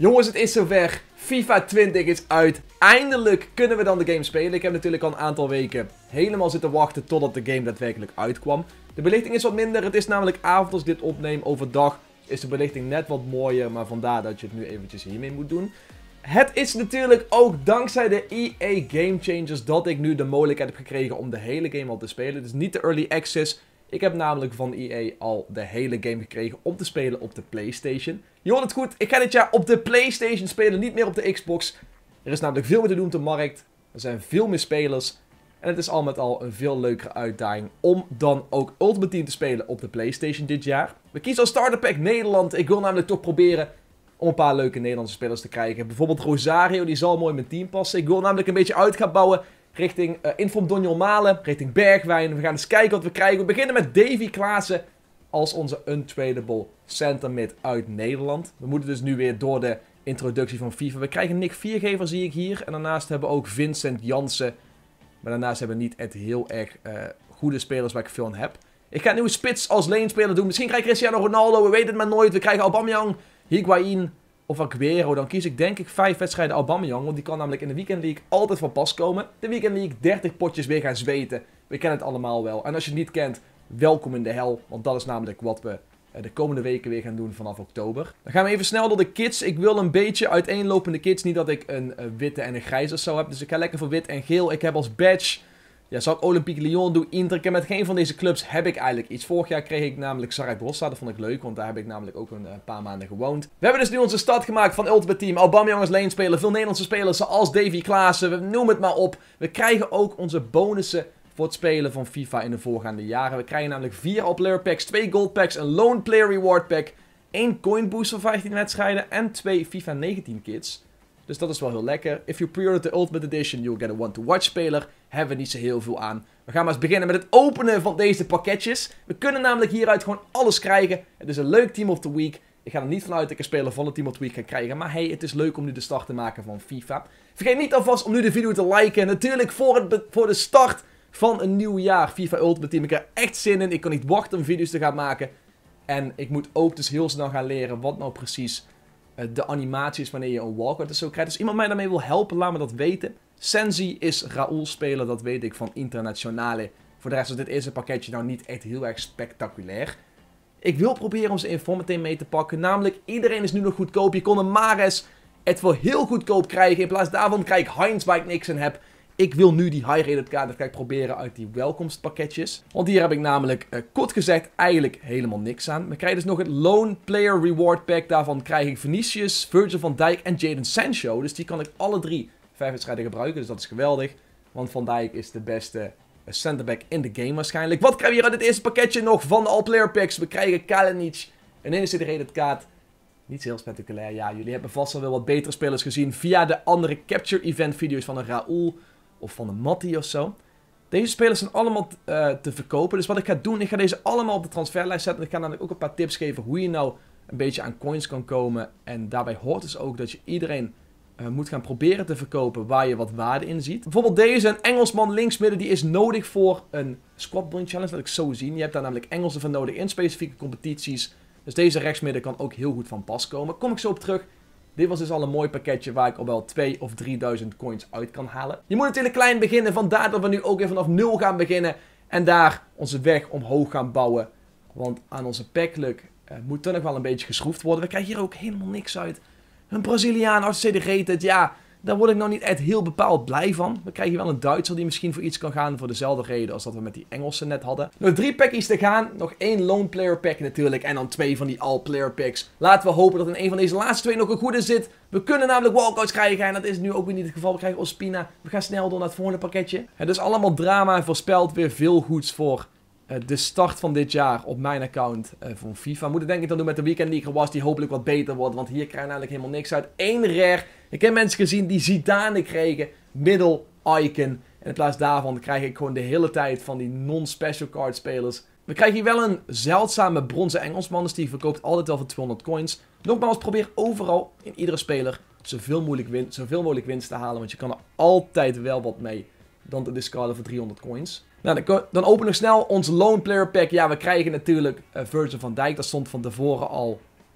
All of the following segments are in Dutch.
Jongens, het is zover. FIFA 20 is uit. Eindelijk kunnen we dan de game spelen. Ik heb natuurlijk al een aantal weken helemaal zitten wachten totdat de game daadwerkelijk uitkwam. De belichting is wat minder. Het is namelijk avond als ik dit opneem. Overdag is de belichting net wat mooier. Maar vandaar dat je het nu eventjes hiermee moet doen. Het is natuurlijk ook dankzij de EA Game Changers dat ik nu de mogelijkheid heb gekregen om de hele game al te spelen. Het is niet de Early Access. Ik heb namelijk van EA al de hele game gekregen om te spelen op de PlayStation. Je hoort het goed, ik ga dit jaar op de PlayStation spelen, niet meer op de Xbox. Er is namelijk veel meer te doen op de markt. Er zijn veel meer spelers. En het is al met al een veel leukere uitdaging om dan ook Ultimate Team te spelen op de PlayStation dit jaar. We kiezen als starter pack Nederland. Ik wil namelijk toch proberen om een paar leuke Nederlandse spelers te krijgen. Bijvoorbeeld Rosario, die zal mooi in mijn team passen. Ik wil namelijk een beetje uit gaan bouwen richting Inform Donjel Malen, richting Bergwijn. We gaan eens kijken wat we krijgen. We beginnen met Davy Klaassen als onze untradable center mid uit Nederland. We moeten dus nu weer door de introductie van FIFA. We krijgen Nick Viergever, zie ik hier. En daarnaast hebben we ook Vincent Jansen. Maar daarnaast hebben we niet echt heel erg goede spelers waar ik veel aan heb. Ik ga een nieuwe spits als lane-speler doen. Misschien krijg ik Cristiano Ronaldo, we weten het maar nooit. We krijgen Aubameyang, Higuain of Aguero. Dan kies ik denk ik 5 wedstrijden Aubameyang. Want die kan namelijk in de Weekend League altijd van pas komen. De Weekend League 30 potjes weer gaan zweten. We kennen het allemaal wel. En als je het niet kent, welkom in de hel. Want dat is namelijk wat we de komende weken weer gaan doen vanaf oktober. Dan gaan we even snel door de kits. Ik wil een beetje uiteenlopende kits. Niet dat ik een witte en een grijze zo heb. Dus ik ga lekker voor wit en geel. Ik heb als badge, ja, zal ik Olympique Lyon doen, Inter. Ik heb met geen van deze clubs heb ik eigenlijk iets. Vorig jaar kreeg ik namelijk Zaragoza. Dat vond ik leuk, want daar heb ik namelijk ook een paar maanden gewoond. We hebben dus nu onze stad gemaakt van Ultimate Team. Aubameyang als lane speler. Veel Nederlandse spelers zoals Davy Klaassen. Noem het maar op. We krijgen ook onze bonussen voor het spelen van FIFA in de voorgaande jaren. We krijgen namelijk 4 all-player packs, 2 gold packs, een lone player reward pack, 1 coin boost voor 15 wedstrijden en 2 FIFA 19 kits. Dus dat is wel heel lekker. If you pre-order the Ultimate Edition, you'll get a one-to-watch speler. Hebben we niet zo heel veel aan. We gaan maar eens beginnen met het openen van deze pakketjes. We kunnen namelijk hieruit gewoon alles krijgen. Het is een leuk Team of the Week. Ik ga er niet vanuit dat ik een speler van het Team of the Week ga krijgen. Maar hey, het is leuk om nu de start te maken van FIFA. Vergeet niet alvast om nu de video te liken. Natuurlijk voor de start van een nieuw jaar FIFA Ultimate Team. Ik heb er echt zin in. Ik kan niet wachten om video's te gaan maken. En ik moet ook dus heel snel gaan leren wat nou precies de animatie is wanneer je een walkout en zo krijgt. Als iemand mij daarmee wil helpen, laat me dat weten. Sensi is Raoul speler, dat weet ik van Internationale. Voor de rest is dit eerste pakketje nou niet echt heel erg spectaculair. Ik wil proberen om ze Inform meteen mee te pakken. Namelijk, iedereen is nu nog goedkoop. Je kon een Mahrez het voor heel goedkoop krijgen. In plaats daarvan krijg ik Heinz waar ik niks aan heb. Ik wil nu die high-rated kaart, dat ga ik proberen uit die welkomstpakketjes. Want hier heb ik namelijk, kort gezegd, eigenlijk helemaal niks aan. We krijgen dus nog het Lone Player Reward Pack. Daarvan krijg ik Vinicius, Virgil van Dijk en Jadon Sancho. Dus die kan ik alle 3 5 wedstrijden gebruiken, dus dat is geweldig. Want Van Dijk is de beste centerback in de game waarschijnlijk. Wat krijgen we hier uit het eerste pakketje nog van de all-player packs? We krijgen Kalinic, een NCD-rated kaart. Niet heel spectaculair, ja, jullie hebben vast wel wat betere spelers gezien via de andere Capture Event video's van een Raoul of van een Matti of zo. Deze spelers zijn allemaal te verkopen. Dus wat ik ga doen, ik ga deze allemaal op de transferlijst zetten. Ik ga namelijk ook een paar tips geven hoe je nou een beetje aan coins kan komen. En daarbij hoort dus ook dat je iedereen moet gaan proberen te verkopen waar je wat waarde in ziet. Bijvoorbeeld deze, een Engelsman linksmidden, die is nodig voor een Squad Point Challenge. Dat ik zo zien. Je hebt daar namelijk Engelsen voor nodig in specifieke competities. Dus deze rechtsmidden kan ook heel goed van pas komen. Kom ik zo op terug. Dit was dus al een mooi pakketje waar ik al wel 2.000 of 3.000 coins uit kan halen. Je moet natuurlijk klein beginnen, vandaar dat we nu ook weer vanaf 0 gaan beginnen. En daar onze weg omhoog gaan bouwen. Want aan onze packluck moet er nog wel een beetje geschroefd worden. We krijgen hier ook helemaal niks uit. Een Braziliaan, RCD rated, ja, daar word ik nou niet echt heel bepaald blij van. We krijgen wel een Duitser die misschien voor iets kan gaan voor dezelfde reden als dat we met die Engelsen net hadden. Nog 3 packies te gaan, nog 1 lone player pack natuurlijk en dan 2 van die all player packs. Laten we hopen dat in een van deze laatste 2 nog een goede zit. We kunnen namelijk walkouts krijgen en dat is nu ook weer niet het geval. We krijgen Ospina, we gaan snel door naar het volgende pakketje. Het is allemaal drama en voorspelt weer veel goeds voor de start van dit jaar op mijn account van FIFA. Moet ik denk ik dan doen met de Weekend League was die hopelijk wat beter wordt. Want hier krijg je namelijk helemaal niks uit. 1 rare. Ik heb mensen gezien die Zidane kregen. Middle icon. En in plaats daarvan krijg ik gewoon de hele tijd van die non-special card spelers. We krijgen hier wel een zeldzame bronzen Engelsman. Dus die verkoopt altijd wel voor 200 coins. Nogmaals, probeer overal in iedere speler zoveel mogelijk winst te halen. Want je kan er altijd wel wat mee dan te discarden voor 300 coins. Nou, dan openen we snel ons lone player pack. Ja, we krijgen natuurlijk Virgil van Dijk. Dat stond van tevoren al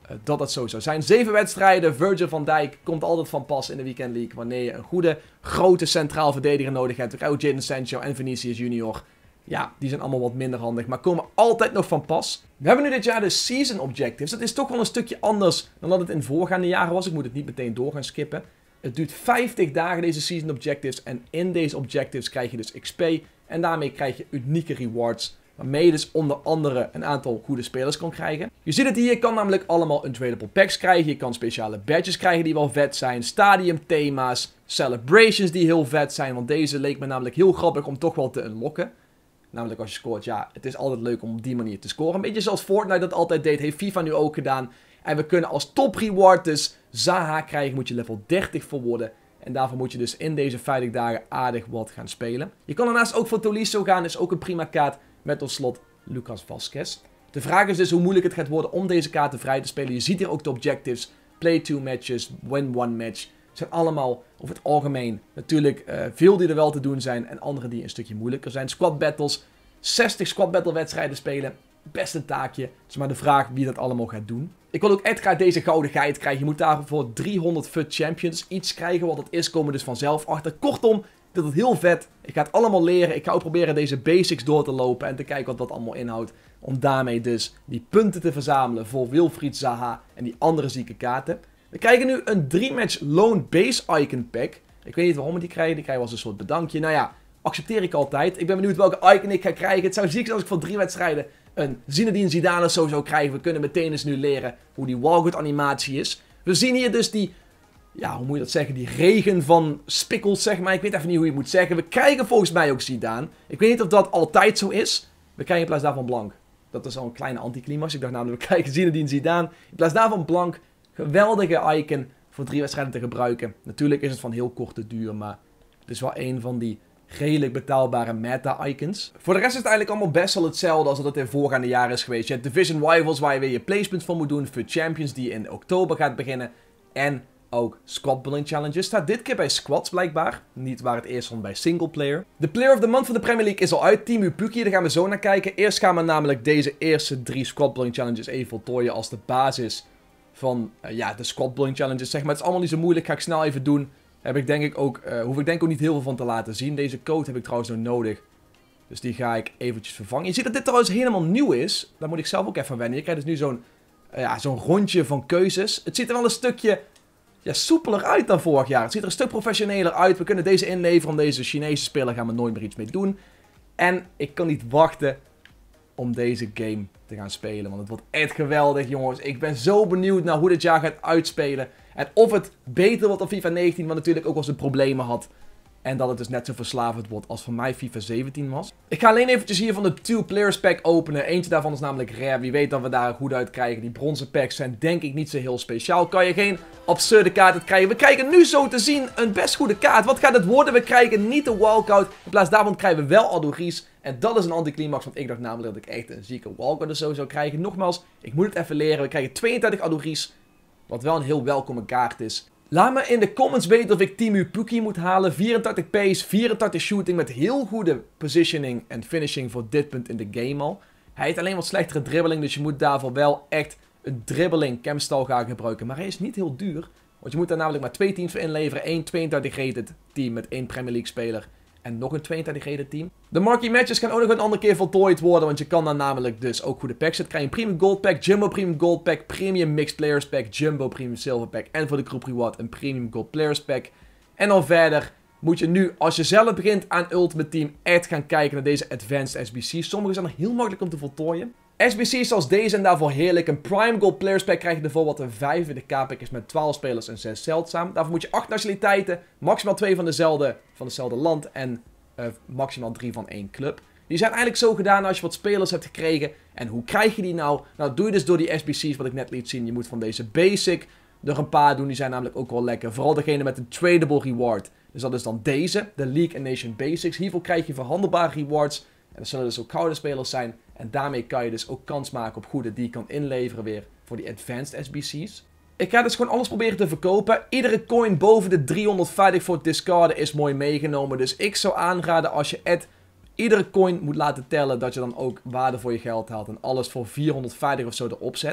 dat het zo zou zijn. 7 wedstrijden, Virgil van Dijk komt altijd van pas in de Weekend League wanneer je een goede, grote centraal verdediger nodig hebt. We krijgen ook Jadon Sancho en Vinicius Junior. Ja, die zijn allemaal wat minder handig, maar komen altijd nog van pas. We hebben nu dit jaar de Season Objectives. Dat is toch wel een stukje anders dan dat het in voorgaande jaren was. Ik moet het niet meteen door gaan skippen. Het duurt 50 dagen deze Season Objectives en in deze Objectives krijg je dus XP. En daarmee krijg je unieke rewards, waarmee je dus onder andere een aantal goede spelers kan krijgen. Je ziet het hier, je kan namelijk allemaal untradable packs krijgen. Je kan speciale badges krijgen die wel vet zijn. Stadium thema's, celebrations die heel vet zijn. Want deze leek me namelijk heel grappig om toch wel te unlocken. Namelijk als je scoort, ja, het is altijd leuk om op die manier te scoren. Een beetje zoals Fortnite dat altijd deed, heeft FIFA nu ook gedaan. En we kunnen als top reward dus Zaha krijgen, moet je level 30 voor worden. En daarvoor moet je dus in deze 50 dagen aardig wat gaan spelen. Je kan daarnaast ook voor Tolisso gaan, is ook een prima kaart. Met tot slot Lucas Vazquez. De vraag is dus hoe moeilijk het gaat worden om deze kaarten vrij te spelen. Je ziet hier ook de objectives. Play 2 matches, win 1 match. Het zijn allemaal over het algemeen natuurlijk veel die er wel te doen zijn. En andere die een stukje moeilijker zijn. Squad battles. 60 squad battle wedstrijden spelen. Best een taakje. Het is maar de vraag wie dat allemaal gaat doen. Ik wil ook echt graag deze gouden guide krijgen. Je moet daarvoor 300 FUT champions iets krijgen. Wat dat is, komen dus vanzelf achter. Kortom, dit is heel vet. Ik ga het allemaal leren. Ik ga ook proberen deze basics door te lopen. En te kijken wat dat allemaal inhoudt. Om daarmee dus die punten te verzamelen voor Wilfried Zaha en die andere zieke kaarten. We krijgen nu een 3-match Lone Base Icon pack. Ik weet niet waarom we die krijgen. Die krijgen we als een soort bedankje. Nou ja, accepteer ik altijd. Ik ben benieuwd welke icon ik ga krijgen. Het zou ziek zijn als ik voor 3 wedstrijden een Zinedine Zidane zo zou krijgen. We kunnen meteen eens nu leren hoe die walkout animatie is. We zien hier dus die, ja, hoe moet je dat zeggen? Die regen van spikkels, zeg maar. Ik weet even niet hoe je het moet zeggen. We krijgen volgens mij ook Zidane. Ik weet niet of dat altijd zo is. We krijgen in plaats daarvan blank. Dat is al een kleine anticlimax. Ik dacht namelijk, we krijgen Zinedine Zidane. In plaats daarvan blank. Geweldige icon voor 3 wedstrijden te gebruiken. Natuurlijk is het van heel korte duur, maar het is wel een van die redelijk betaalbare meta-icons. Voor de rest is het eigenlijk allemaal best wel hetzelfde als dat het in voorgaande jaren is geweest. Je hebt Division Rivals waar je weer je placements voor moet doen. FUT Champions die in oktober gaat beginnen. En ook Squad Building Challenges. Staat dit keer bij squads blijkbaar. Niet waar het eerst stond bij singleplayer. De Player of the Month van de Premier League is al uit. Team Upuki, daar gaan we zo naar kijken. Eerst gaan we namelijk deze eerste 3 Squad Building Challenges even voltooien als de basis van de Squad Building Challenges. Zeg maar, het is allemaal niet zo moeilijk. Ga ik snel even doen. Heb ik denk ik ook, hoef ik denk ook niet heel veel van te laten zien. Deze code heb ik trouwens nog nodig. Dus die ga ik eventjes vervangen. Je ziet dat dit trouwens helemaal nieuw is. Daar moet ik zelf ook even wennen. Je krijgt dus nu zo'n rondje van keuzes. Het ziet er wel een stukje soepeler uit dan vorig jaar. Het ziet er een stuk professioneler uit. We kunnen deze inleveren om deze Chinese speler. Gaan we nooit meer iets mee doen. En ik kan niet wachten om deze game te gaan spelen. Want het wordt echt geweldig, jongens. Ik ben zo benieuwd naar hoe dit jaar gaat uitspelen. En of het beter wordt dan FIFA 19, wat natuurlijk ook wel zijn problemen had. En dat het dus net zo verslavend wordt als voor mij FIFA 17 was. Ik ga alleen eventjes hier van de 2 Players Pack openen. Eentje daarvan is namelijk rare. Wie weet dat we daar goed uit krijgen. Die bronzen packs zijn denk ik niet zo heel speciaal. Kan je geen absurde kaart krijgen. We krijgen nu zo te zien een best goede kaart. Wat gaat het worden? We krijgen niet de walkout. In plaats daarvan krijgen we wel Adoris. En dat is een anticlimax. Want ik dacht namelijk dat ik echt een zieke walkout of zo zou krijgen. Nogmaals, ik moet het even leren. We krijgen 32 Adoris. Wat wel een heel welkome kaart is. Laat me in de comments weten of ik Team Upuki moet halen. 84 pace, 84 shooting met heel goede positioning en finishing voor dit punt in de game al. Hij heeft alleen wat slechtere dribbling, dus je moet daarvoor wel echt een dribbling camstyle gaan gebruiken. Maar hij is niet heel duur, want je moet daar namelijk maar 2 teams voor inleveren. 1 32 rated team met 1 Premier League speler en nog een 32 rated team. De marquee matches kan ook nog een andere keer voltooid worden, want je kan dan namelijk dus ook goede packs zetten. Krijg je een Premium Gold Pack, Jumbo Premium Gold Pack, Premium Mixed Players Pack, Jumbo Premium Silver Pack en voor de groep reward een Premium Gold Players Pack. En dan verder moet je nu, als je zelf begint aan Ultimate Team, echt gaan kijken naar deze Advanced SBC's. Sommige zijn nog heel makkelijk om te voltooien. SBC's zoals deze zijn daarvoor heerlijk. Een Prime Gold Players Pack krijg je ervoor, wat een 45k pack is met 12 spelers en 6 zeldzaam. Daarvoor moet je 8 nationaliteiten, maximaal 2 van hetzelfde land en maximaal 3 van 1 club. Die zijn eigenlijk zo gedaan als je wat spelers hebt gekregen. En hoe krijg je die nou? Nou, dat doe je dus door die SBC's wat ik net liet zien. Je moet van deze basic er een paar doen. Die zijn namelijk ook wel lekker. Vooral degene met een tradable reward. Dus dat is dan deze, de League and Nation Basics. Hiervoor krijg je verhandelbare rewards. En dat zullen dus ook gouden spelers zijn. En daarmee kan je dus ook kans maken op goede die je kan inleveren weer voor die Advanced SBC's. Ik ga dus gewoon alles proberen te verkopen. Iedere coin boven de 350 voor het discarden is mooi meegenomen. Dus ik zou aanraden als je iedere coin moet laten tellen, dat je dan ook waarde voor je geld haalt. En alles voor 450 of zo erop zet.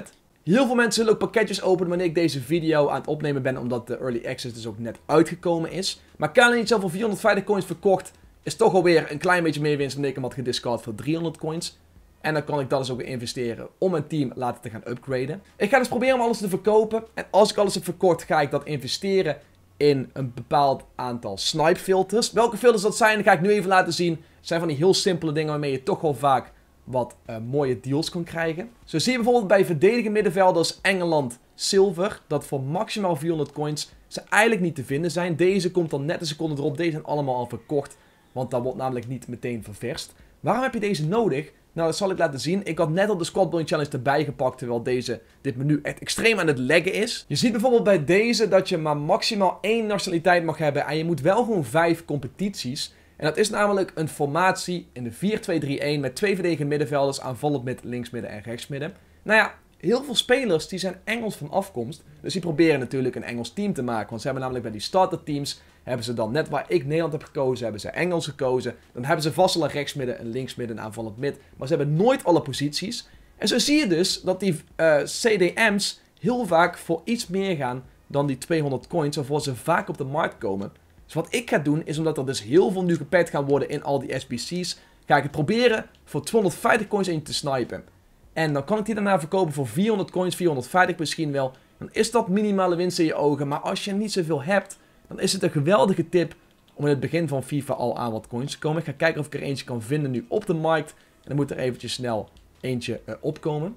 Heel veel mensen zullen ook pakketjes openen wanneer ik deze video aan het opnemen ben, omdat de Early Access dus ook net uitgekomen is. Maar Kalen niet zelf voor 450 coins verkocht, is toch alweer een klein beetje meer winst dan ik hem had gediscard voor 300 coins. En dan kan ik dat dus ook weer investeren om mijn team later te gaan upgraden. Ik ga dus proberen om alles te verkopen. En als ik alles heb verkocht, ga ik dat investeren in een bepaald aantal snipe filters. Welke filters dat zijn, ga ik nu even laten zien. Het zijn van die heel simpele dingen waarmee je toch wel vaak wat mooie deals kan krijgen. Zo zie je bijvoorbeeld bij verdedigende middenvelders Engeland Silver, dat voor maximaal 400 coins ze eigenlijk niet te vinden zijn. Deze komt dan net een seconde erop. Deze zijn allemaal al verkocht, want dat wordt namelijk niet meteen ververst. Waarom heb je deze nodig? Nou, dat zal ik laten zien. Ik had net al de Squad Building Challenge erbij gepakt, terwijl dit menu echt extreem aan het laggen is. Je ziet bijvoorbeeld bij deze dat je maar maximaal 1 nationaliteit mag hebben en je moet wel gewoon 5 competities. En dat is namelijk een formatie in de 4-2-3-1 met 2 verdedigende middenvelders, aanvallend mid, linksmidden en rechtsmidden. Nou ja, heel veel spelers die zijn Engels van afkomst, dus die proberen natuurlijk een Engels team te maken. Want ze hebben namelijk bij die starterteams, hebben ze dan net waar ik Nederland heb gekozen, hebben ze Engels gekozen. Dan hebben ze vast al een rechtsmidden, een linksmidden, een aanvallend mid. Maar ze hebben nooit alle posities. En zo zie je dus dat die CDM's heel vaak voor iets meer gaan dan die 200 coins, waarvoor ze vaak op de markt komen. Dus wat ik ga doen, is omdat er dus heel veel nu gepakt gaan worden in al die SBC's, ga ik het proberen voor 250 coins in te snipen. En dan kan ik die daarna verkopen voor 400 coins, 450 misschien wel. Dan is dat minimale winst in je ogen. Maar als je niet zoveel hebt, dan is het een geweldige tip om in het begin van FIFA al aan wat coins te komen. Ik ga kijken of ik er eentje kan vinden nu op de markt. En dan moet er eventjes snel eentje opkomen.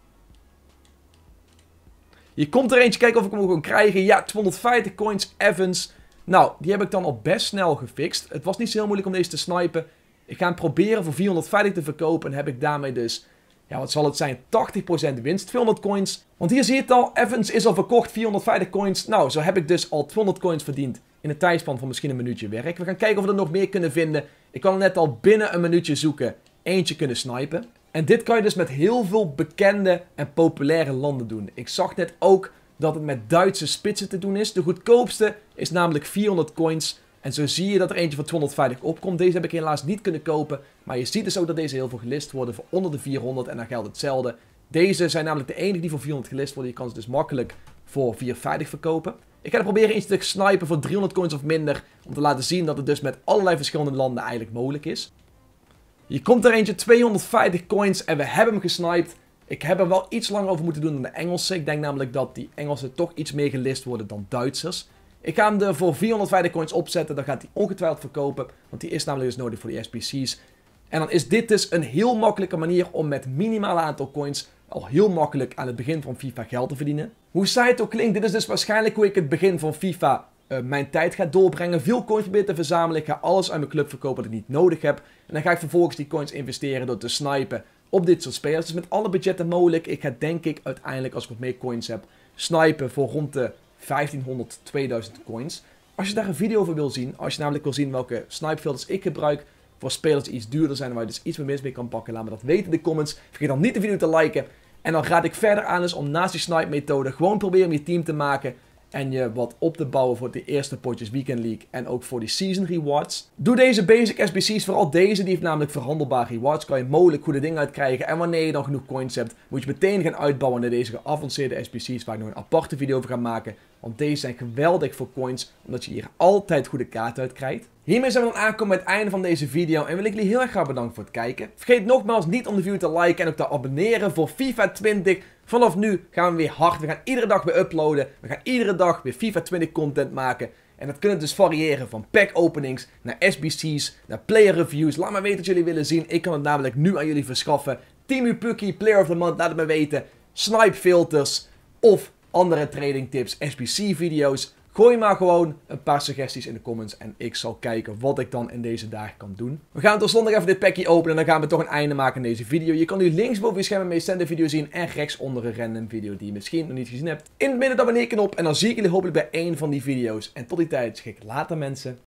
Hier komt er eentje, kijken of ik hem kan krijgen. Ja, 250 coins, Evans. Nou, die heb ik dan al best snel gefixt. Het was niet zo heel moeilijk om deze te snipen. Ik ga hem proberen voor 450 te verkopen. En heb ik daarmee dus, ja, wat zal het zijn, 80% winst, 200 coins. Want hier zie je het al, Evans is al verkocht, 450 coins. Nou, zo heb ik dus al 200 coins verdiend in een tijdspan van misschien een minuutje werk. We gaan kijken of we er nog meer kunnen vinden. Ik kan er net al binnen een minuutje zoeken, eentje kunnen snipen. En dit kan je dus met heel veel bekende en populaire landen doen. Ik zag net ook dat het met Duitse spitsen te doen is. De goedkoopste is namelijk 400 coins. En zo zie je dat er eentje van 250 opkomt. Deze heb ik helaas niet kunnen kopen. Maar je ziet dus ook dat deze heel veel gelist worden voor onder de 400. En dan geldt hetzelfde. Deze zijn namelijk de enige die voor 400 gelist worden. Je kan ze dus makkelijk voor 450 verkopen. Ik ga er proberen eentje te snipen voor 300 coins of minder. Om te laten zien dat het dus met allerlei verschillende landen eigenlijk mogelijk is. Hier komt er eentje, 250 coins. En we hebben hem gesniped. Ik heb er wel iets langer over moeten doen dan de Engelsen. Ik denk namelijk dat die Engelsen toch iets meer gelist worden dan Duitsers. Ik ga hem er voor 450 coins opzetten. Dan gaat hij ongetwijfeld verkopen. Want die is namelijk dus nodig voor die SBC's. En dan is dit dus een heel makkelijke manier om met minimale aantal coins al heel makkelijk aan het begin van FIFA geld te verdienen. Hoe saai het ook klinkt, dit is dus waarschijnlijk hoe ik het begin van FIFA mijn tijd ga doorbrengen. Veel coins proberen te verzamelen. Ik ga alles uit mijn club verkopen dat ik niet nodig heb. En dan ga ik vervolgens die coins investeren door te snipen op dit soort spelers. Dus met alle budgetten mogelijk. Ik ga denk ik uiteindelijk, als ik wat meer coins heb, snipen voor rond de 1500, 2000 coins. Als je daar een video over wil zien, als je namelijk wil zien welke snipefilters ik gebruik voor spelers die iets duurder zijn, waar je dus iets meer winst mee kan pakken, laat me dat weten in de comments. Vergeet dan niet de video te liken. En dan raad ik verder aan dus om naast die snipe methode gewoon proberen om je team te maken en je wat op te bouwen voor de eerste potjes Weekend League en ook voor die Season Rewards. Doe deze basic SBC's, vooral deze, die heeft namelijk verhandelbare rewards. Kan je mogelijk goede dingen uitkrijgen. En wanneer je dan genoeg coins hebt, moet je meteen gaan uitbouwen naar deze geavanceerde SBC's, waar ik nog een aparte video over ga maken. Want deze zijn geweldig voor coins, omdat je hier altijd goede kaarten uit krijgt. Hiermee zijn we dan aangekomen bij het einde van deze video en wil ik jullie heel erg graag bedanken voor het kijken. Vergeet nogmaals niet om de video te liken en ook te abonneren voor FIFA 20. Vanaf nu gaan we weer hard. We gaan iedere dag weer uploaden. We gaan iedere dag weer FIFA 20 content maken. En dat kunnen dus variëren van pack openings naar SBC's, naar player reviews. Laat me weten wat jullie willen zien. Ik kan het namelijk nu aan jullie verschaffen. Team Upukki, Player of the Month, laat het me weten. Snipe filters of andere trading tips, SBC video's. Gooi maar gewoon een paar suggesties in de comments en ik zal kijken wat ik dan in deze dagen kan doen. We gaan tot zondag even dit packje openen en dan gaan we toch een einde maken aan deze video. Je kan nu linksboven je scherm een meest recente video zien en rechtsonder een random video die je misschien nog niet gezien hebt. In het midden de abonneerknop en dan zie ik jullie hopelijk bij één van die video's. En tot die tijd zeg ik later mensen.